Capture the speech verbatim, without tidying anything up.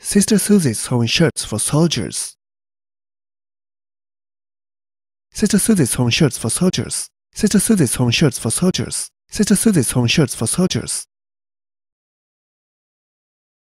Sister Susie's sewing shirts for soldiers. Sister Susie's sewing shirts for soldiers. Sister Susie's sewing shirts for soldiers. Sister Susie's sewing shirts for soldiers.